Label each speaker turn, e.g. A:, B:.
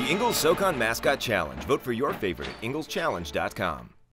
A: Ingles SoCon Mascot Challenge. Vote for your favorite at ingleschallenge.com.